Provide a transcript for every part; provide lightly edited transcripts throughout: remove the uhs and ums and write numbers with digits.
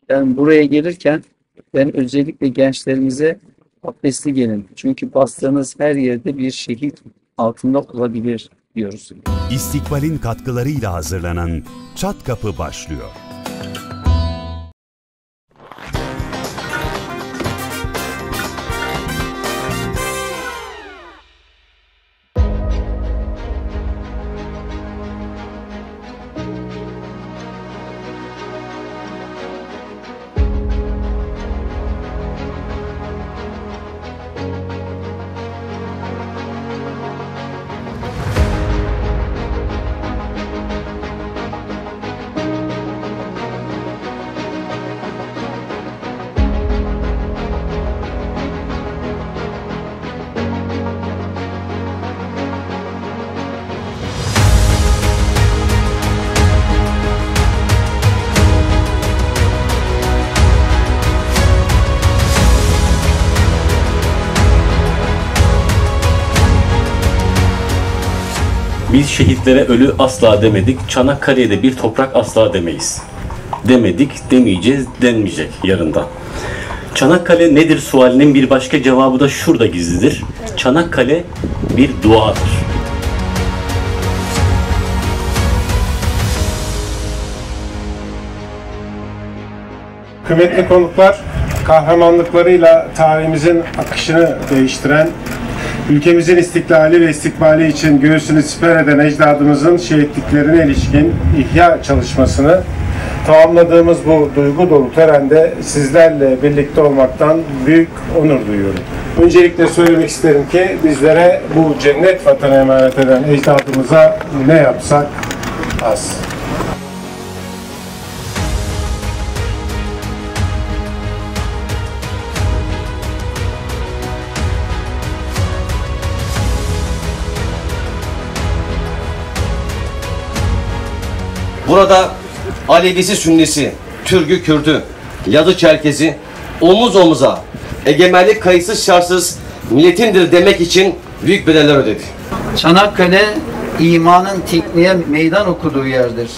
Yani buraya gelirken ben özellikle gençlerimize abdestli gelin. Çünkü bastığınız her yerde bir şehit altında olabilir diyoruz. İstikbal'in katkılarıyla hazırlanan Çat Kapı başlıyor. Biz şehitlere ölü asla demedik, Çanakkale'ye de bir toprak asla demeyiz. Demedik, demeyeceğiz, denmeyecek yarından. Çanakkale nedir sualinin bir başka cevabı da şurada gizlidir. Çanakkale bir duadır. Kıymetli konuklar, kahramanlıklarıyla tarihimizin akışını değiştiren, ülkemizin istiklali ve istikbali için göğsünü siper eden ecdadımızın şehitliklerine ilişkin ihya çalışmasını tamamladığımız bu duygu dolu törende sizlerle birlikte olmaktan büyük onur duyuyorum. Öncelikle söylemek isterim ki bizlere bu cennet vatanı emanet eden ecdadımıza ne yapsak az. Burada Alevisi Sünnisi, Türk'ü Kürt'ü, Lazı Çerkezi omuz omuza egemenlik kayıtsız şartsız milletindir demek için büyük bedeller ödedi. Çanakkale imanın tekniğe meydan okuduğu yerdir.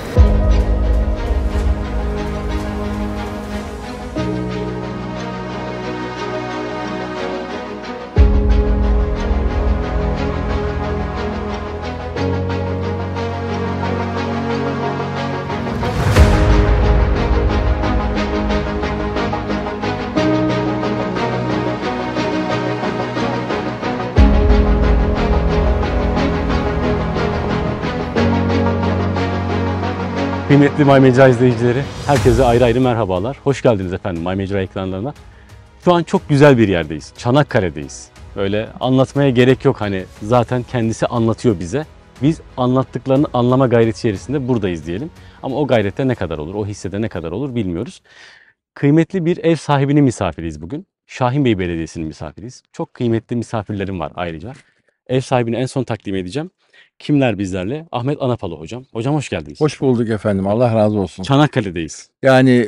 Kıymetli My Mecra izleyicileri, herkese ayrı ayrı merhabalar. Hoş geldiniz efendim My Mecra ekranlarına. Şu an çok güzel bir yerdeyiz. Çanakkale'deyiz. Böyle anlatmaya gerek yok, hani zaten kendisi anlatıyor bize. Biz anlattıklarını anlama gayreti içerisinde buradayız diyelim. Ama o gayrette ne kadar olur, o hissede ne kadar olur bilmiyoruz. Kıymetli bir ev sahibinin misafiriyiz bugün. Şahinbey Belediyesi'nin misafiriyiz. Çok kıymetli misafirlerim var ayrıca. Ev sahibini en son takdim edeceğim. Kimler bizlerle? Ahmet Anapalı hocam. Hocam hoş geldiniz. Hoş bulduk efendim. Allah razı olsun. Çanakkale'deyiz. Yani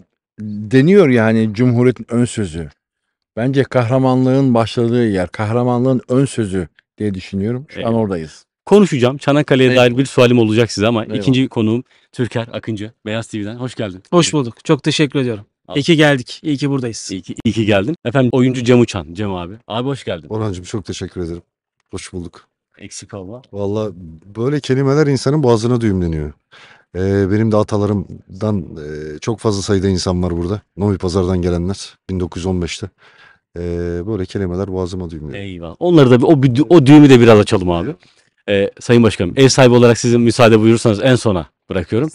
deniyor yani Cumhuriyet'in ön sözü. Bence kahramanlığın başladığı yer, kahramanlığın ön sözü diye düşünüyorum. Şu an oradayız. Konuşacağım. Çanakkale'ye dair bir sualim olacak size ama Eyvallah. ikinci konuğum Türker Akıncı. Beyaz TV'den. Hoş geldin. Hoş bulduk. Çok teşekkür ediyorum. İyi ki geldik. İyi ki buradayız. İyi ki geldin. Efendim oyuncu Cem Uçan. Cem abi. Abi hoş geldin. Orhancığım çok teşekkür ederim. Hoş bulduk. Eksik olma. Valla böyle kelimeler insanın boğazına düğümleniyor. Benim de atalarımdan çok fazla sayıda insan var burada. Novi Pazar'dan gelenler 1915'te. Böyle kelimeler boğazıma düğümleniyor. Eyvallah. Onları da o düğümü de biraz açalım abi. Sayın Başkanım, ev sahibi olarak sizin müsaade buyurursanız en sona bırakıyorum.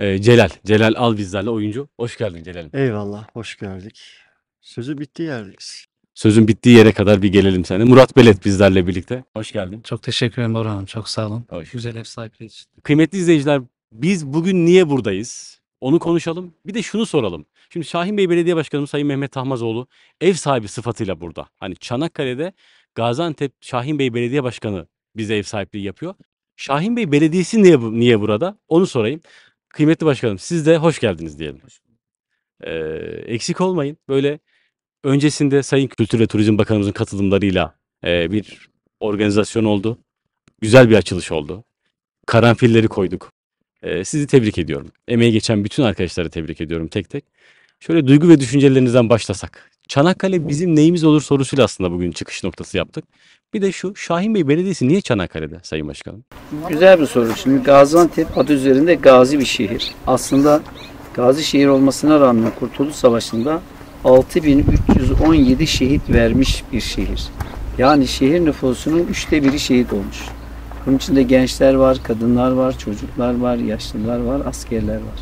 Celal Al bizlerle oyuncu. Hoş geldin Celal'im. Eyvallah, hoş geldik. Sözü bittiği yerdeyiz. Sözün bittiği yere kadar bir gelelim seninle. Murat Belet bizlerle birlikte. Hoş geldin. Çok teşekkür ederim Orhan Hanım. Çok sağ olun. Hoş. Güzel ev sahipleri için. Kıymetli izleyiciler, biz bugün niye buradayız? Onu konuşalım. Bir de şunu soralım. Şimdi Şahinbey Belediye Başkanımız Sayın Mehmet Tahmazoğlu ev sahibi sıfatıyla burada. Hani Çanakkale'de Gaziantep Şahinbey Belediye Başkanı bize ev sahipliği yapıyor. Şahinbey Belediyesi niye burada? Onu sorayım. Kıymetli başkanım, siz de hoş geldiniz diyelim. Eksik olmayın. Böyle öncesinde Sayın Kültür ve Turizm Bakanımızın katılımlarıyla bir organizasyon oldu. Güzel bir açılış oldu. Karanfilleri koyduk. Sizi tebrik ediyorum. Emeği geçen bütün arkadaşları tebrik ediyorum tek tek. Şöyle duygu ve düşüncelerinizden başlasak. Çanakkale bizim neyimiz olur sorusuyla aslında bugün çıkış noktası yaptık. Bir de şu, Şahinbey Belediyesi niye Çanakkale'de Sayın Başkanım? Güzel bir soru. Şimdi Gaziantep adı üzerinde gazi bir şehir. Aslında gazi şehir olmasına rağmen Kurtuluş Savaşı'nda 6317 şehit vermiş bir şehir. Yani şehir nüfusunun 1/3'ü şehit olmuş. Bunun içinde gençler var, kadınlar var, çocuklar var, yaşlılar var, askerler var.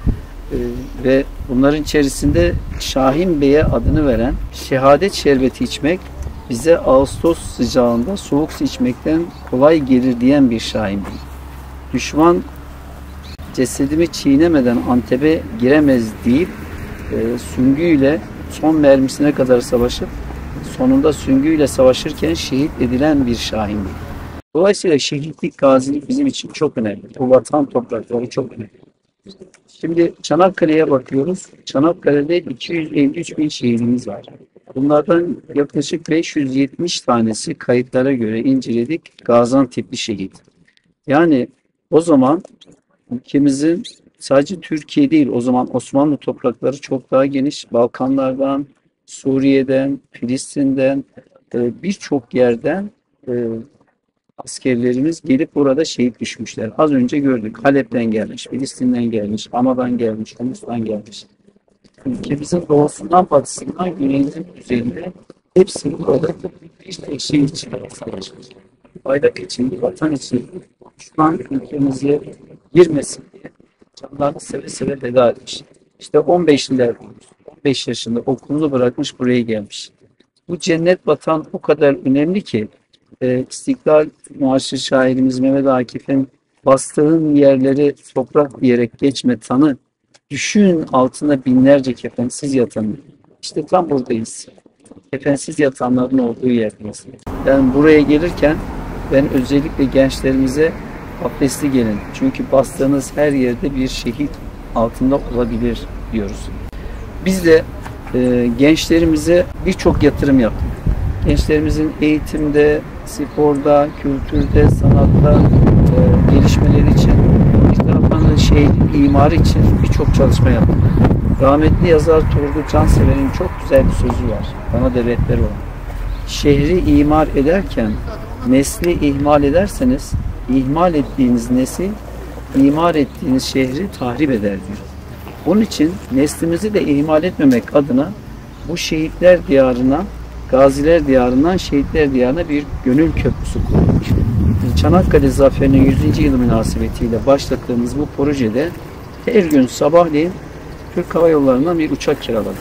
Ve bunların içerisinde Şahin Bey'e adını veren şehadet şerbeti içmek bize Ağustos sıcağında soğuk su içmekten kolay gelir diyen bir Şahin Bey. Düşman cesedimi çiğnemeden Antep'e giremez deyip süngüyle son mermisine kadar savaşıp sonunda süngüyle savaşırken şehit edilen bir Şahin Bey. Dolayısıyla şehitlik, gazilik bizim için çok önemli. Bu vatan toprakları çok önemli. Şimdi Çanakkale'ye bakıyoruz. Çanakkale'de 253 bin şehidimiz var. Bunlardan yaklaşık 570 tanesi kayıtlara göre inceledik Gaziantep'li şehit. Yani o zaman ülkemizin sadece Türkiye değil, o zaman Osmanlı toprakları çok daha geniş. Balkanlardan, Suriye'den, Filistin'den, birçok yerden askerlerimiz gelip burada şehit düşmüşler. Az önce gördük. Halep'ten gelmiş, Filistin'den gelmiş, Hama'dan gelmiş, Humus'tan gelmiş. Ülkemizin doğusundan batısından güneyinden kuzeyinde hepsi burada bir tek şey için savaşmış. Bayrak için, vatan için, düşman ülkemize girmesin diye canlarını seve seve feda etmiş. İşte 15 yaşında okulunu bırakmış, buraya gelmiş. Bu cennet vatan o kadar önemli ki İstiklal Marşı şairimiz Mehmet Akif'in bastığın yerleri toprak diyerek geçme tanı, düşün altına binlerce kefensiz yatanı. İşte tam buradayız. Kefensiz yatanların olduğu yerdeyiz. Ben buraya gelirken ben özellikle gençlerimize abdestli gelin. Çünkü bastığınız her yerde bir şehit altında olabilir diyoruz. Biz de gençlerimize birçok yatırım yaptık. Gençlerimizin eğitimde, sporda, kültürde, sanatta gelişmeleri için, bir taraftan da imarı için birçok çalışma yaptık. Rahmetli yazar Turgut Cansever'in çok güzel bir sözü var. Bana da rehber olan. Şehri imar ederken nesli ihmal ederseniz, ihmal ettiğiniz nesil, imar ettiğiniz şehri tahrip eder diyor. Onun için neslimizi de ihmal etmemek adına bu şehitler diyarına, gaziler diyarından şehitler diyarına bir gönül köprüsü kurulmuş. Çanakkale Zaferi'nin 100. yılı münasebetiyle başlattığımız bu projede her gün sabahleyin Türk Hava Yolları'ndan bir uçak kiraladık.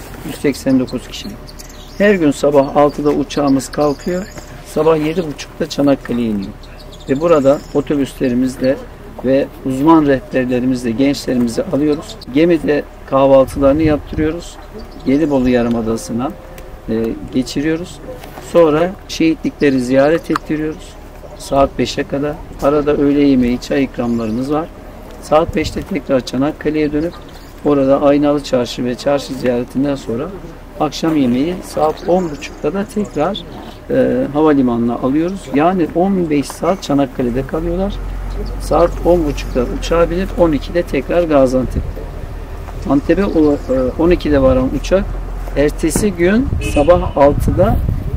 189 kişilik. Her gün sabah 6'da uçağımız kalkıyor. Sabah 7.30'da Çanakkale'ye iniyor. Ve burada otobüslerimizle ve uzman rehberlerimizle gençlerimizi alıyoruz. Gemide kahvaltılarını yaptırıyoruz. Gelibolu Yarımadası'na geçiriyoruz. Sonra şehitlikleri ziyaret ettiriyoruz. Saat 5'e kadar. Arada öğle yemeği, çay ikramlarımız var. Saat 5'te tekrar Çanakkale'ye dönüp orada Aynalı Çarşı ve çarşı ziyaretinden sonra akşam yemeği saat 10.30'da da tekrar havalimanına alıyoruz. Yani 15 saat Çanakkale'de kalıyorlar. Saat 10.30'da uçağa binip 12'de tekrar Gaziantep'te. Antep'e 12'de varan uçak ertesi gün sabah 6'da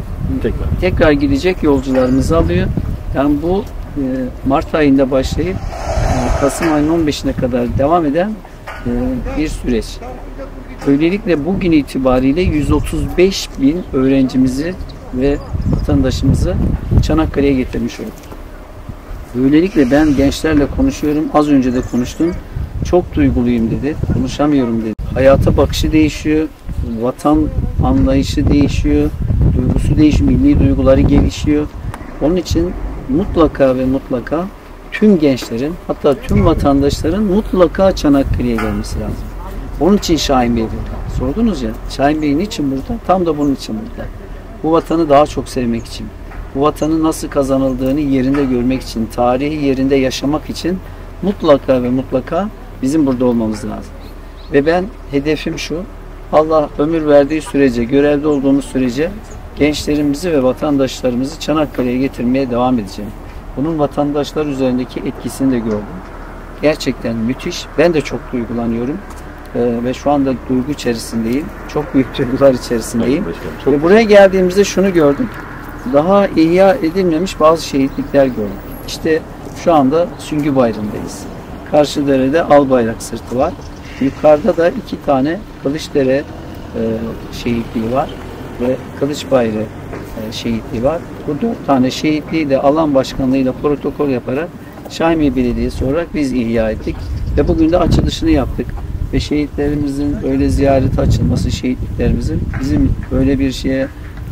tekrar gidecek yolcularımızı alıyor. Yani bu Mart ayında başlayıp Kasım ayının 15'ine kadar devam eden bir süreç. Böylelikle bugün itibariyle 135 bin öğrencimizi ve vatandaşımızı Çanakkale'ye getirmiş olduk. Böylelikle ben gençlerle konuşuyorum. Az önce de konuştum. Çok duyguluyum dedi. Konuşamıyorum dedi. Hayata bakışı değişiyor. Vatan anlayışı değişiyor. Duygusu değişiyor. Milli duyguları gelişiyor. Onun için mutlaka ve mutlaka tüm gençlerin, hatta tüm vatandaşların mutlaka Çanakkale'ye gelmesi lazım. Onun için Şahin Bey burada. Sordunuz ya, Şahin Bey niçin burada? Tam da bunun için burada. Bu vatanı daha çok sevmek için, bu vatanın nasıl kazanıldığını yerinde görmek için, tarihi yerinde yaşamak için mutlaka ve mutlaka bizim burada olmamız lazım. Ve ben hedefim şu, Allah ömür verdiği sürece, görevde olduğumuz sürece gençlerimizi ve vatandaşlarımızı Çanakkale'ye getirmeye devam edeceğim. Bunun vatandaşlar üzerindeki etkisini de gördüm. gerçekten müthiş. Ben de çok duygulanıyorum. Ve şu anda duygu içerisindeyim. Çok büyük duygular içerisindeyim. Ve buraya geldiğimizde şunu gördük. Daha ihya edilmemiş bazı şehitlikler gördük. İşte şu anda Süngü Bayırı'ndayız. Karşıderede Albayrak Sırtı var. Yukarıda da 2 tane Kılıçdere şehitliği var ve Kılıçbayırı şehitliği var. Bu 4 tane şehitliği de alan başkanlığıyla protokol yaparak Şahimiye Belediyesi olarak biz ihya ettik ve bugün de açılışını yaptık. Ve şehitlerimizin böyle ziyarete açılması, şehitliklerimizin bizim böyle bir şeye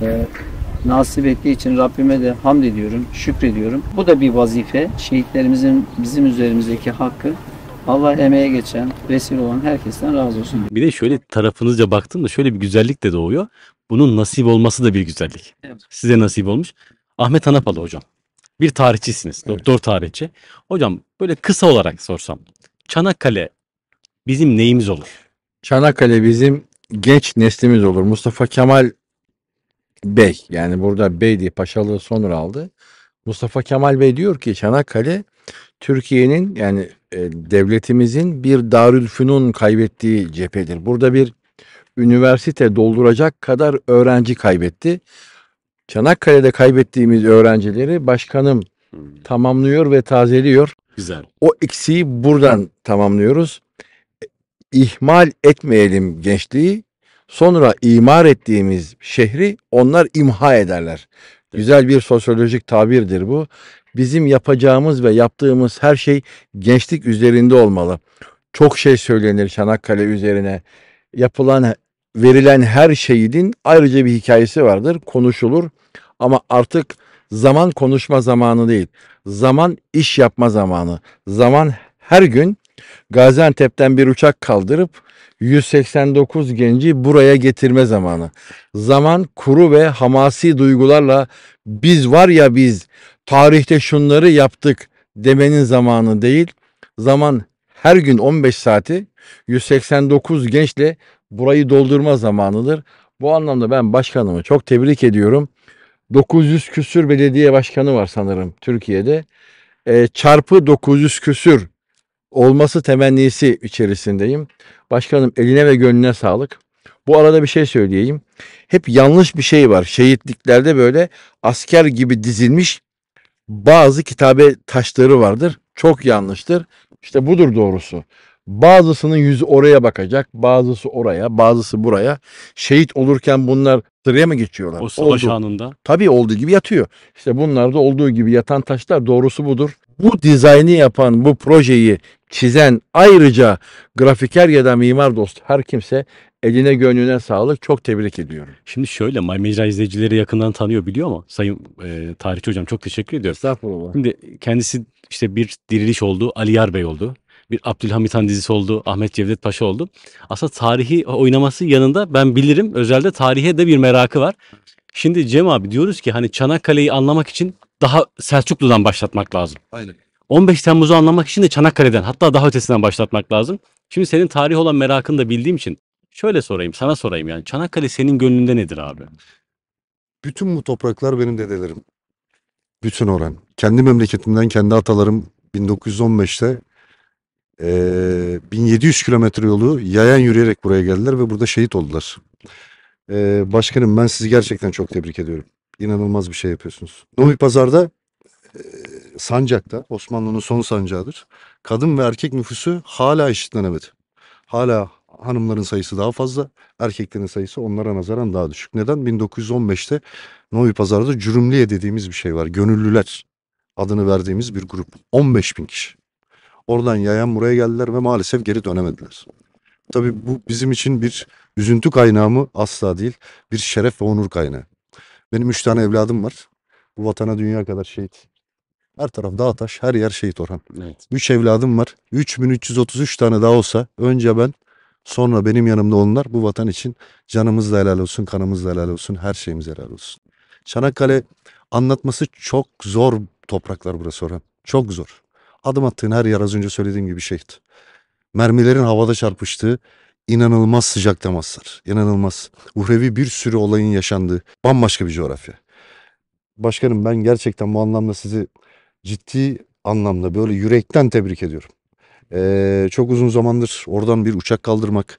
nasip ettiği için Rabbime de hamd ediyorum, şükrediyorum. Bu da bir vazife. Şehitlerimizin bizim üzerimizdeki hakkı. Allah emeğe geçen, vesile olan herkesten razı olsun. Bir de şöyle tarafınızca baktığımda şöyle bir güzellik de doğuyor. Bunun nasip olması da bir güzellik. Evet. Size nasip olmuş. Ahmet Anapalı hocam. Bir tarihçisiniz. Evet. Doktor tarihçi. Hocam böyle kısa olarak sorsam. Çanakkale bizim neyimiz olur? Çanakkale bizim genç neslimiz olur. Mustafa Kemal Bey, yani burada Bey diye paşalığı sonra aldı. Mustafa Kemal Bey diyor ki Çanakkale Türkiye'nin yani devletimizin bir Darülfünun kaybettiği cephedir. Burada bir üniversite dolduracak kadar öğrenci kaybetti. Çanakkale'de kaybettiğimiz öğrencileri başkanım tamamlıyor ve tazeliyor. Güzel. O eksiği buradan tamamlıyoruz. İhmal etmeyelim gençliği. Sonra imar ettiğimiz şehri onlar imha ederler. Güzel bir sosyolojik tabirdir bu. Bizim yapacağımız ve yaptığımız her şey gençlik üzerinde olmalı. Çok şey söylenir Çanakkale üzerine. Yapılan, verilen her şehidin ayrıca bir hikayesi vardır. Konuşulur. Ama artık zaman konuşma zamanı değil. Zaman iş yapma zamanı. Zaman her gün Gaziantep'ten bir uçak kaldırıp 189 genci buraya getirme zamanı. Zaman kuru ve hamasi duygularla biz var ya biz tarihte şunları yaptık demenin zamanı değil. Zaman her gün 15 saati 189 gençle burayı doldurma zamanıdır. Bu anlamda ben başkanımı çok tebrik ediyorum. 900 küsür belediye başkanı var sanırım Türkiye'de. Çarpı 900 küsür olması temennisi içerisindeyim. Başkanım eline ve gönlüne sağlık. Bu arada bir şey söyleyeyim. Hep yanlış bir şey var. Şehitliklerde böyle asker gibi dizilmiş bazı kitabe taşları vardır. Çok yanlıştır. İşte budur doğrusu. Bazısının yüzü oraya bakacak, bazısı oraya, bazısı buraya. Şehit olurken bunlar sıraya mı geçiyorlar? O savaş Oldu. anında. Tabii olduğu gibi yatıyor. İşte bunlar da olduğu gibi yatan taşlar, doğrusu budur. Bu dizaynı yapan, bu projeyi çizen, ayrıca grafiker ya da mimar dost her kimse eline gönlüne sağlık. Çok tebrik ediyorum. Şimdi şöyle My Mecra izleyicileri yakından tanıyor, biliyor mu? Sayın tarihçi hocam, çok teşekkür ediyorum. Estağfurullah. Şimdi kendisi işte bir diriliş oldu, Ali Yar Bey oldu. Bir Abdülhamit Han dizisi oldu, Ahmet Cevdet Paşa oldu. Aslında tarihi oynaması yanında ben bilirim özelde tarihe de bir merakı var. Şimdi Cem abi diyoruz ki hani Çanakkale'yi anlamak için daha Selçuklu'dan başlatmak lazım. Aynen. 15 Temmuz'u anlamak için de Çanakkale'den, hatta daha ötesinden başlatmak lazım. Şimdi senin tarih olan merakını da bildiğim için şöyle sorayım, sana sorayım yani. Çanakkale senin gönlünde nedir abi? Bütün bu topraklar benim dedelerim. Bütün oran. Kendi memleketimden kendi atalarım 1915'te 1700 kilometre yolu yayan yürüyerek buraya geldiler ve burada şehit oldular. Başkanım ben sizi gerçekten çok tebrik ediyorum. İnanılmaz bir şey yapıyorsunuz. Novi Pazar'da Sancak'ta, Osmanlı'nın son sancağıdır. Kadın ve erkek nüfusu hala eşitlenemedi. Hala hanımların sayısı daha fazla, erkeklerin sayısı onlara nazaran daha düşük. Neden? 1915'te Novi Pazar'da Cürümliye dediğimiz bir şey var. Gönüllüler adını verdiğimiz bir grup. 15.000 kişi. Oradan yayan buraya geldiler ve maalesef geri dönemediler. Tabii bu bizim için bir üzüntü kaynağı mı? Asla değil. Bir şeref ve onur kaynağı. Benim 3 tane evladım var. Bu vatana dünya kadar şehit. Her taraf dağ taş, her yer şehit Orhan. Evet. 3 evladım var. 3333 tane daha olsa önce ben, sonra benim yanımda onlar, bu vatan için canımız da helal olsun, kanımız da helal olsun, her şeyimiz helal olsun. Çanakkale anlatması çok zor topraklar burası Orhan. Çok zor. Adım attığın her yer az önce söylediğim gibi şehit. Mermilerin havada çarpıştığı inanılmaz sıcak temaslar. İnanılmaz. Uhrevi bir sürü olayın yaşandığı bambaşka bir coğrafya. Başkanım ben gerçekten bu anlamda sizi ciddi anlamda böyle yürekten tebrik ediyorum. Çok uzun zamandır oradan bir uçak kaldırmak.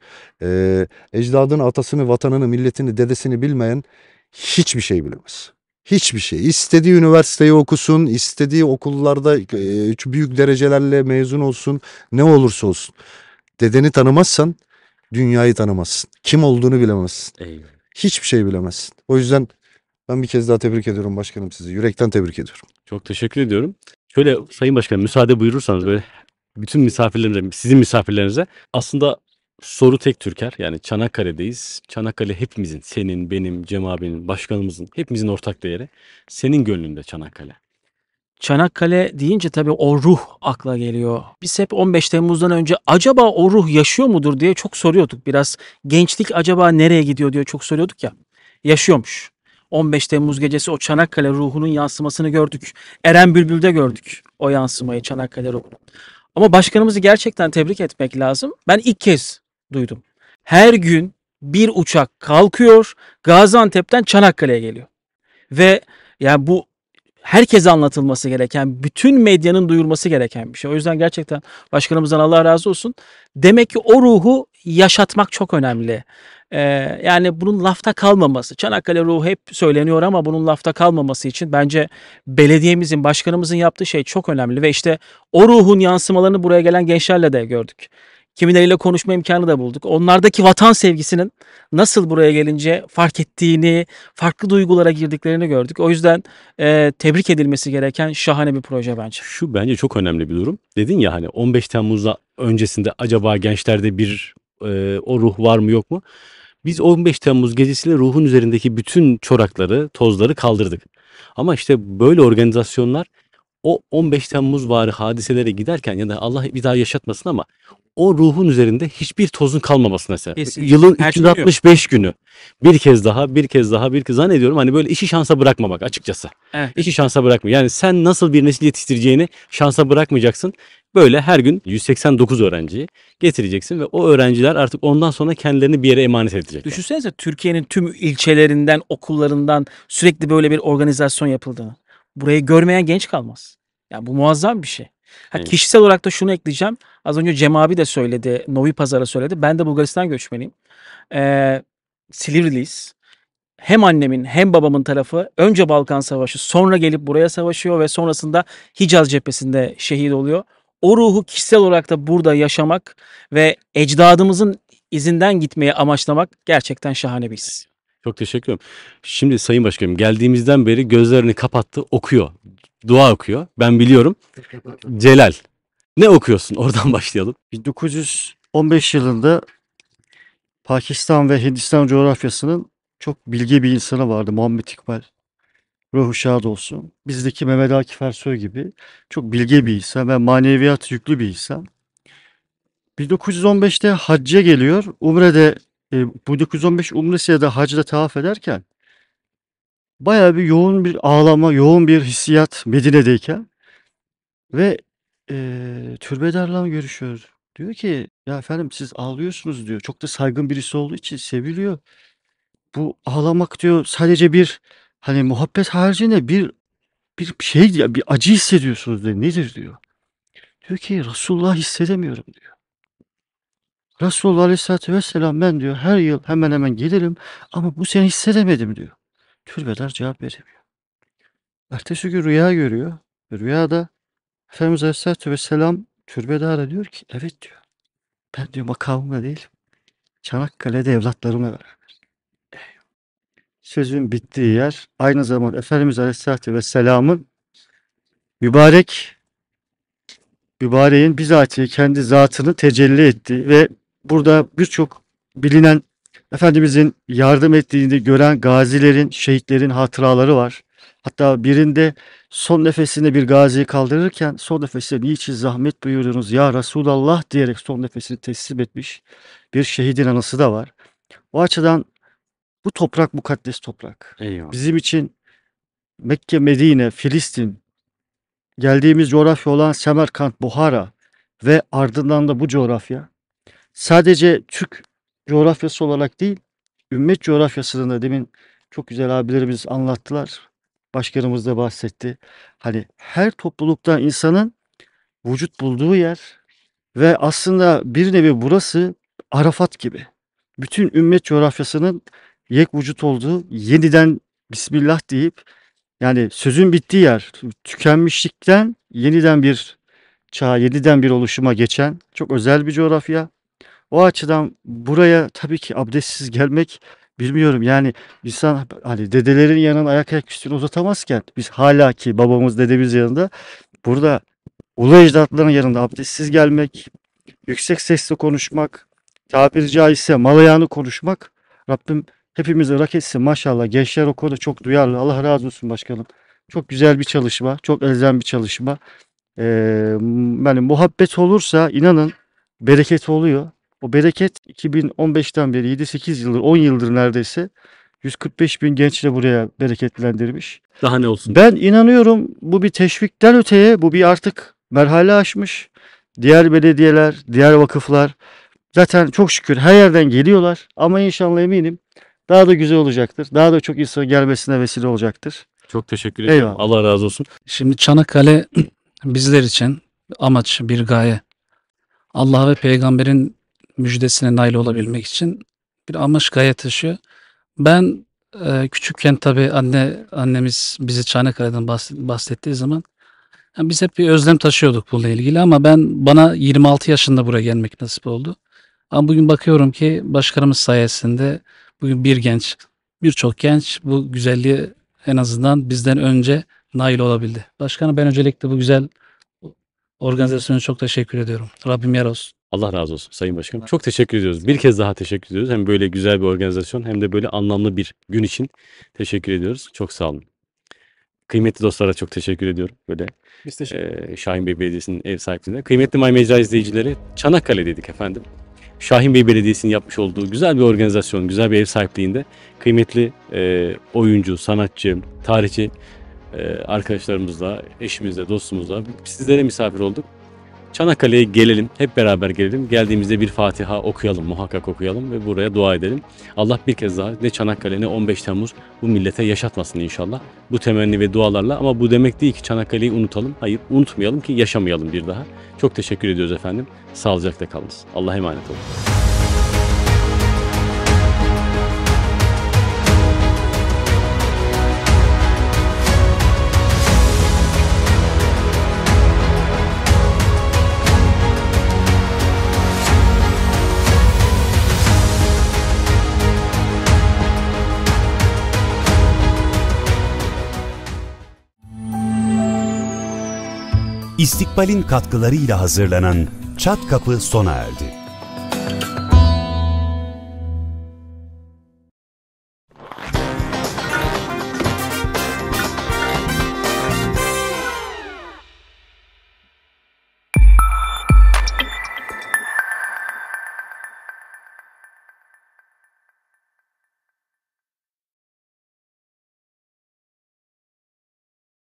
Ecdadını, atasını, vatanını, milletini, dedesini bilmeyen hiçbir şey bilemez. Hiçbir şey. İstediği üniversiteyi okusun, istediği okullarda büyük derecelerle mezun olsun, ne olursa olsun. Dedeni tanımazsan dünyayı tanımazsın. Kim olduğunu bilemezsin. Eyvallah. Hiçbir şey bilemezsin. O yüzden ben bir kez daha tebrik ediyorum başkanım sizi. Yürekten tebrik ediyorum. Çok teşekkür ediyorum. Şöyle Sayın Başkanım, müsaade buyurursanız böyle bütün misafirlerimize, sizin misafirlerinize aslında soru tek Türker. Yani Çanakkale'deyiz. Çanakkale hepimizin, senin, benim, Cem abinin, başkanımızın, hepimizin ortak değeri. Senin gönlünde Çanakkale. Çanakkale deyince tabii o ruh akla geliyor. Biz hep 15 Temmuz'dan önce acaba o ruh yaşıyor mudur diye çok soruyorduk. Biraz gençlik acaba nereye gidiyor diye çok soruyorduk ya. Yaşıyormuş. 15 Temmuz gecesi o Çanakkale ruhunun yansımasını gördük. Eren Bülbül'de gördük o yansımayı, Çanakkale ruhunu. Ama başkanımızı gerçekten tebrik etmek lazım. Ben ilk kez duydum. Her gün bir uçak kalkıyor, Gaziantep'ten Çanakkale'ye geliyor. Ve yani bu herkese anlatılması gereken, bütün medyanın duyurması gereken bir şey. O yüzden gerçekten başkanımızdan Allah razı olsun. Demek ki o ruhu yaşatmak çok önemli. Yani bunun lafta kalmaması, Çanakkale ruhu hep söyleniyor ama bunun lafta kalmaması için bence belediyemizin, başkanımızın yaptığı şey çok önemli. Ve işte o ruhun yansımalarını buraya gelen gençlerle de gördük. Kimileriyle konuşma imkanı da bulduk. Onlardaki vatan sevgisinin nasıl buraya gelince fark ettiğini, farklı duygulara girdiklerini gördük. O yüzden tebrik edilmesi gereken şahane bir proje bence. Şu bence çok önemli bir durum. Dedin ya hani 15 Temmuz'da öncesinde acaba gençlerde bir o ruh var mı yok mu? Biz 15 Temmuz gecesiyle ruhun üzerindeki bütün çorakları, tozları kaldırdık. Ama işte böyle organizasyonlar o 15 Temmuz vari hadiselere giderken ya da Allah bir daha yaşatmasın ama o ruhun üzerinde hiçbir tozun kalmaması mesela. Kesinlikle. Yılın Her şey 365 günü bir kez daha, bir kez daha, bir kez zannediyorum hani böyle işi şansa bırakmamak açıkçası. Evet. İşi şansa bırakma. Yani sen nasıl bir nesil yetiştireceğini şansa bırakmayacaksın. Böyle her gün 189 öğrenciyi getireceksin ve o öğrenciler artık ondan sonra kendilerini bir yere emanet edecekler. Düşünsenize Türkiye'nin tüm ilçelerinden, okullarından sürekli böyle bir organizasyon yapıldığını. Burayı görmeyen genç kalmaz. Yani bu muazzam bir şey. Evet. Kişisel olarak da şunu ekleyeceğim. Az önce Cem abi de söyledi, Novi Pazar'a söyledi. Ben de Bulgaristan göçmeniyim. Silivri'liyiz. Hem annemin hem babamın tarafı önce Balkan Savaşı, sonra gelip buraya savaşıyor ve sonrasında Hicaz cephesinde şehit oluyor. O ruhu kişisel olarak da burada yaşamak ve ecdadımızın izinden gitmeyi amaçlamak gerçekten şahane bir his. Çok teşekkür ederim. Şimdi Sayın Başkanım geldiğimizden beri gözlerini kapattı, okuyor. Dua okuyor. Ben biliyorum. Celal. Ne okuyorsun? Oradan başlayalım. 1915 yılında Pakistan ve Hindistan coğrafyasının çok bilge bir insanı vardı. Muhammed İkbal. Ruhu şad olsun. Bizdeki Mehmet Akif Ersoy gibi çok bilge bir insan ve maneviyat yüklü bir insan. 1915'te hacca geliyor. Umre'de 1915 umresine de hacda tavaf ederken bayağı bir yoğun bir ağlama, yoğun bir hissiyat Medine'deyken ve türbedarla görüşüyor. Diyor ki ya efendim siz ağlıyorsunuz diyor. Çok da saygın birisi olduğu için seviliyor. Bu ağlamak diyor sadece bir hani muhabbet haricinde bir şey diyor, bir acı hissediyorsunuz diyor. Nedir diyor. Diyor ki Resulullah hissedemiyorum diyor. Resulullah Aleyhisselatü Vesselam ben diyor her yıl hemen hemen gelirim ama bu sene hissedemedim diyor. Türbedar cevap veremiyor. Ertesi gün rüya görüyor. Rüyada Efendimiz Aleyhisselatü Vesselam türbedara diyor ki evet diyor. Ben diyor makamımda değilim. Çanakkale'de evlatlarımla beraber. Sözün bittiği yer aynı zamanda Efendimiz Aleyhisselatü Vesselam'ın mübareğin bizatihi kendi zatını tecelli ettiği ve burada birçok bilinen Efendimizin yardım ettiğini gören gazilerin, şehitlerin hatıraları var. Hatta birinde son nefesinde bir gaziyi kaldırırken son nefesinde niçin zahmet buyurdunuz ya Resulallah diyerek son nefesini teslim etmiş bir şehidin anısı da var. O açıdan bu toprak mukaddes toprak. Eyvallah. Bizim için Mekke, Medine, Filistin, geldiğimiz coğrafya olan Semerkant, Buhara ve ardından da bu coğrafya sadece Türk coğrafyası olarak değil, ümmet coğrafyasının da demin çok güzel abilerimiz anlattılar. Başkanımız da bahsetti. Hani her toplulukta insanın vücut bulduğu yer Ve aslında bir nevi burası Arafat gibi. Bütün ümmet coğrafyasının yek vücut olduğu, yeniden Bismillah deyip, yani sözün bittiği yer, tükenmişlikten yeniden bir çağa, yeniden bir oluşuma geçen çok özel bir coğrafya. O açıdan buraya tabii ki abdestsiz gelmek, bilmiyorum yani, insan hani dedelerin yanına ayak üstüne uzatamazken biz hala ki babamız dedemiz yanında, burada ulu ecdatların yanında abdestsiz gelmek, yüksek sesle konuşmak, tabiri caizse mal ayağını konuşmak, Rabbim hepimizi rak etsin maşallah. Gençler o konuda çok duyarlı. Allah razı olsun başkanım. Çok güzel bir çalışma, çok elzem bir çalışma. Ee, Yani muhabbet olursa inanın bereket oluyor. O bereket 2015'ten beri 7-8 yıldır, 10 yıldır neredeyse 145 bin gençle buraya bereketlendirmiş. Daha ne olsun? Ben inanıyorum bu bir teşvikten öteye, bu bir artık merhale aşmış. Diğer belediyeler, diğer vakıflar zaten çok şükür her yerden geliyorlar. Ama inşallah eminim daha da güzel olacaktır. Daha da çok insan gelmesine vesile olacaktır. Çok teşekkür ederim. Eyvallah. Allah razı olsun. Şimdi Çanakkale bizler için amaç, bir gaye. Allah ve peygamberin müjdesine nail olabilmek için bir amaç, gaye taşıyor. Ben küçükken tabii annemiz bizi Çanakkale'den bahsettiği zaman yani biz hep bir özlem taşıyorduk bununla ilgili, ama bana 26 yaşında buraya gelmek nasip oldu. Ama bugün bakıyorum ki başkanımız sayesinde bugün birçok genç bu güzelliği en azından bizden önce nail olabildi. Başkanım, ben öncelikle bu güzel organizasyona çok teşekkür ediyorum. Rabbim yar olsun. Allah razı olsun Sayın Başkanım. Çok teşekkür ediyoruz. Bir kez daha teşekkür ediyoruz. Hem böyle güzel bir organizasyon hem de böyle anlamlı bir gün için teşekkür ediyoruz. Çok sağ olun. Kıymetli dostlara çok teşekkür ediyorum. Böyle Biz teşekkür Şahin Bey Belediyesi'nin ev sahipliğinde. Kıymetli My Mecra izleyicileri, Çanakkale'deydik efendim. Şahin Bey Belediyesi'nin yapmış olduğu güzel bir organizasyon, güzel bir ev sahipliğinde kıymetli oyuncu, sanatçı, tarihçi arkadaşlarımızla, eşimizle, dostumuzla sizlere misafir olduk. Çanakkale'ye gelelim, hep beraber gelelim. Geldiğimizde bir Fatiha okuyalım, muhakkak okuyalım ve buraya dua edelim. Allah bir kez daha ne Çanakkale ne 15 Temmuz bu millete yaşatmasın inşallah. Bu temenni ve dualarla, ama bu demek değil ki Çanakkale'yi unutalım. Hayır, unutmayalım ki yaşamayalım bir daha. Çok teşekkür ediyoruz efendim. Sağlıcakla kalınız. Allah'a emanet olun. İstikbal'in katkılarıyla hazırlanan Çat Kapı sona erdi.